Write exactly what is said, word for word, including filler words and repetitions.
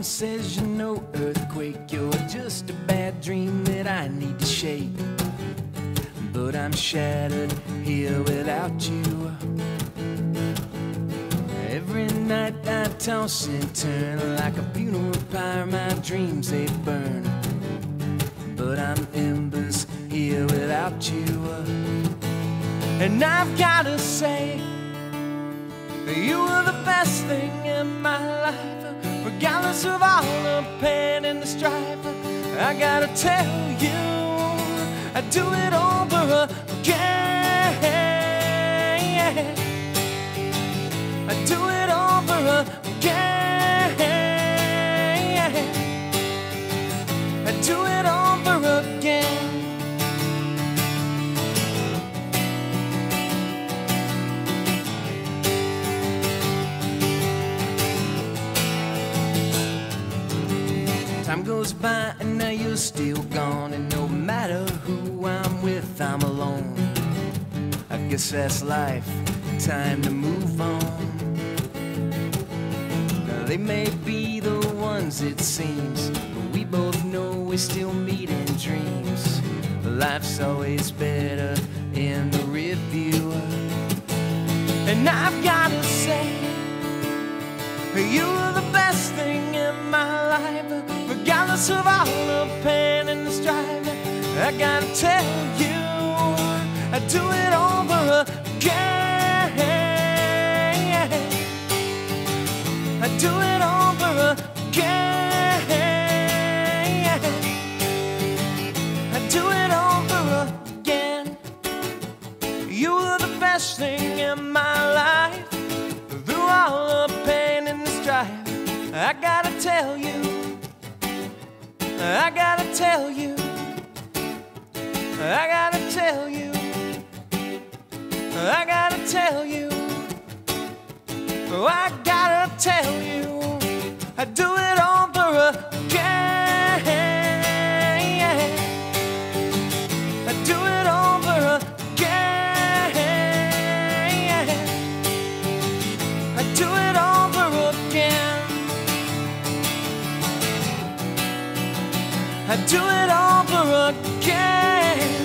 says you're no earthquake, you're just a bad dream that I need to shake. But I'm shattered here without you. Every night I toss and turn like a funeral pyre, my dreams they burn. But I'm embers here without you. And I've gotta say, you were the best thing in my life. Regardless of all the pain and the strife, I gotta tell you, I'd do it over again. I'd do it over again. I'd do it over again. Time goes by and now you're still gone, and no matter who I'm with, I'm alone. I guess that's life, time to move on. Now they may be the ones it seems, but we both know we still meet in dreams. Life's always better in the rear view. And I've gotta say, you were the best thing in my life. Regardless of all the pain and the strife, I gotta tell you, I'd do it over again. I'd do it over again. I'd do it over again. You were the best thing in my life. Through all the pain and the strife, I gotta tell you, I gotta tell you, I gotta tell you, I gotta tell you, oh, I gotta tell you, I do it over again. I do it over again. I do it over again. I do it over again.